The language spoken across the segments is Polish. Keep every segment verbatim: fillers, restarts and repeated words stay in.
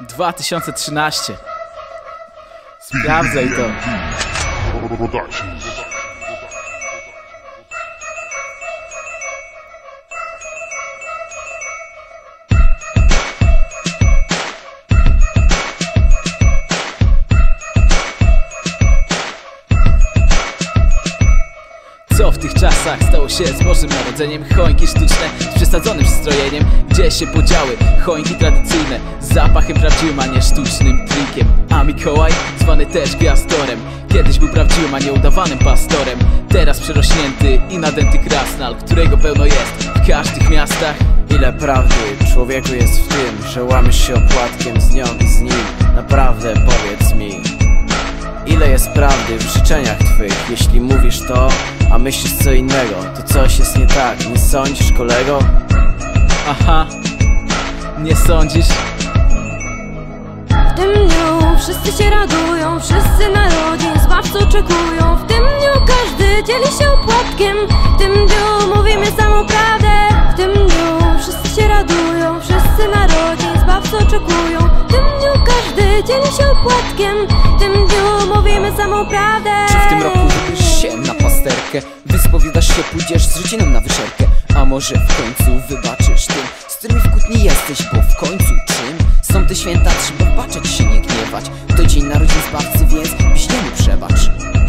dwa tysiące trzynaście. Sprawdzaj to. Co w tych czasach stało się z Bożym Narodzeniem? Choinki sztuczne z przesadzonym strojeniem. Gdzie się podziały choinki tradycyjne z zapachem prawdziwym, a nie sztucznym trikiem? A Mikołaj, zwany też gwiazdorem, kiedyś był prawdziwym, a nie udawanym pastorem. Teraz przerośnięty i nadęty krasnal, którego pełno jest w każdych miastach. Ile prawdy, człowieku, jest w tym, że łamiesz się opłatkiem z nią i z nim? Naprawdę powiedz mi, ile jest prawdy w życzeniach twych? Jeśli mówisz to, a myślisz co innego, to coś jest nie tak, nie sądzisz, kolego? Aha, nie sądzisz? W tym dniu wszyscy się radują, wszyscy narodzin zbawcy oczekują. W tym dniu każdy dzieli się opłatkiem, w tym dniu mówimy samą prawdę. W tym dniu wszyscy się radują, wszyscy narodzin zbawcy oczekują. W tym dniu każdy dzieli się opłatkiem, w tym dniu mówimy samą prawdę. Czy w tym roku wybierzesz się na pasterkę? Wyspowiadasz się, pójdziesz z rodziną na wyszerkę? A może w końcu wybaczysz tym, z którymi w kłótni jesteś, bo w końcu czym? Są te święta, trzeba baczeć się, nie gniewać. To dzień narodzin Zbawcy, więc bliźniemu przebacz.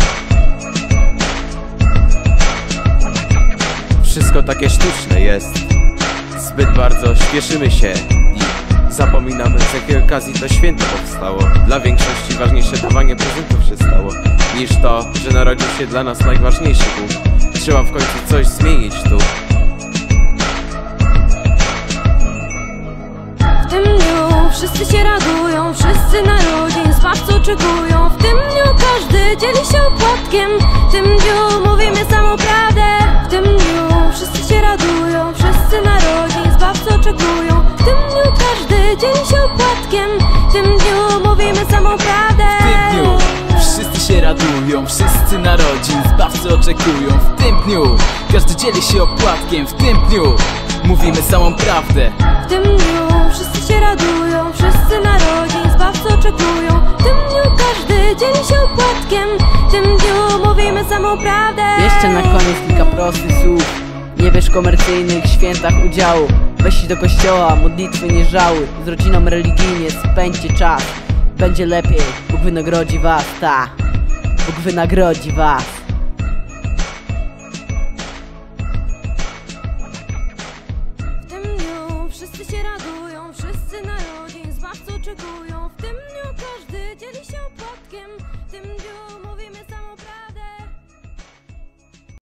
Wszystko takie sztuczne jest. Zbyt bardzo śpieszymy się i zapominamy, z jakiej okazji to święto powstało. Dla większości ważniejsze dawanie prezentów się stało, niż to, że narodził się dla nas najważniejszy Bóg. Trzeba w końcu coś zmienić tu. W tym dniu wszyscy się radują, wszyscy narodzin zbawcy oczekują. W tym dniu każdy dzieli się opłatkiem, w tym dniu mówimy samą prawdę. W tym dniu wszyscy się radują, wszyscy narodzin zbawcy oczekują. W tym dniu każdy dzieli się opłatkiem, w tym dniu mówimy samą prawdę. W tym dniu wszyscy się radują, wszyscy narodzin zbawcy oczekują. W tym dniu każdy dzieli się opłatkiem, w tym dniu mówimy samą prawdę. W tym dniu wszyscy się radują, wszyscy narodzin zbawcy oczekują. W tym dniu każdy dzieli się opłatkiem, w tym dniu mówimy samą prawdę. Jeszcze na koniec kilka prostych słów. Nie bierz w komercyjnych świętach udziału. Weź się do kościoła, modlitwy nie żałuj. Z rodziną religijnie spędźcie czas. Będzie lepiej, Bóg wynagrodzi was, ta Bóg wynagrodzi was. W tym dniu wszyscy się radują, wszyscy narodzin zbawcy oczekują.